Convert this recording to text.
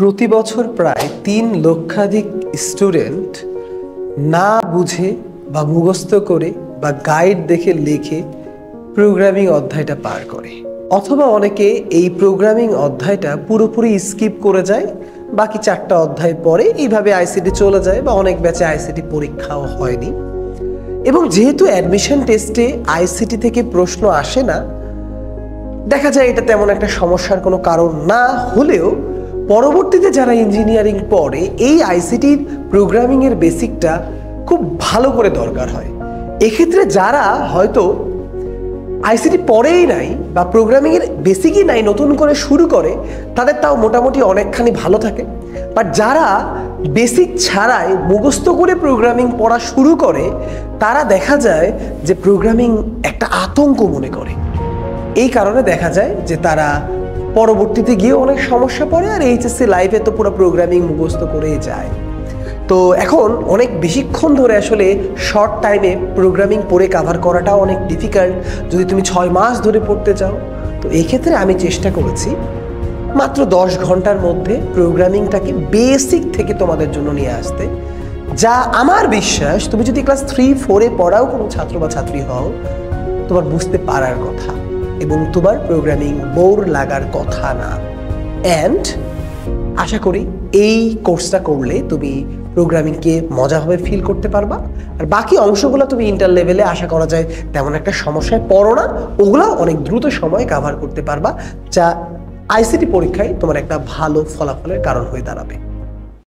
প্রতি বছর প্রায় ৩ লক্ষাধিক স্টুডেন্ট না বুঝে বা মুখস্থ করে বা গাইড দেখে লিখে প্রোগ্রামিং অধ্যায়টা পার করে, অথবা অনেকে এই প্রোগ্রামিং অধ্যায়টা পুরোপুরি স্কিপ করে যায়, বাকি 4টা অধ্যায় পরে এইভাবে আইসিটি চলে যায়, বা অনেক ব্যাচে আইসিটি পরীক্ষাও হয়নি। এবং যেহেতু অ্যাডমিশন টেস্টে আইসিটি থেকে প্রশ্ন আসে না, দেখা যায় এটা তেমন একটা সমস্যার কোনো কারণ না হলেও পরবর্তীতে যারা ইঞ্জিনিয়ারিং পড়ে এই আইসিটির প্রোগ্রামিংয়ের বেসিকটা খুব ভালো করে দরকার হয়। এক্ষেত্রে যারা হয়তো আইসিটি পড়েই নাই বা প্রোগ্রামিংয়ের বেসিকই নাই, নতুন করে শুরু করে, তাদের তাও মোটামুটি অনেকখানি ভালো থাকে। বাট যারা বেসিক ছাড়াই মুখস্থ করে প্রোগ্রামিং পড়া শুরু করে, তারা দেখা যায় যে প্রোগ্রামিং একটা আতঙ্ক মনে করে। এই কারণে দেখা যায় যে তারা পরবর্তীতে গিয়ে অনেক সমস্যা পড়ে, আর এইচএসসি লাইফে তো পুরো প্রোগ্রামিং মুখস্থ করেই যায়। তো এখন অনেক বেশিক্ষণ ধরে আসলে শর্ট টাইমে প্রোগ্রামিং পড়ে কাভার করাটা অনেক ডিফিকাল্ট যদি তুমি 6 মাস ধরে পড়তে চাও। তো এই ক্ষেত্রে আমি চেষ্টা করেছি মাত্র 10 ঘন্টার মধ্যে প্রোগ্রামিংটাকে বেসিক থেকে তোমাদের জন্য নিয়ে আসতে, যা আমার বিশ্বাস তুমি যদি ক্লাস 3-4-এ পড়াও কোনো ছাত্র বা ছাত্রী হও, তোমার বুঝতে পারার কথা এবং তোমার প্রোগ্রামিং বোর লাগার কথা না। অ্যান্ড আশা করি এই কোর্সটা করলে তুমি প্রোগ্রামিংকে মজাভাবে ফিল করতে পারবা, আর বাকি অংশগুলো তুমি ইন্টার লেভেলে আশা করা যায় তেমন একটা সমস্যায় পড়ো না, ওগুলো অনেক দ্রুত সময়ে কাভার করতে পারবা, যা আইসিটি পরীক্ষায় তোমার একটা ভালো ফলাফলের কারণ হয়ে দাঁড়াবে।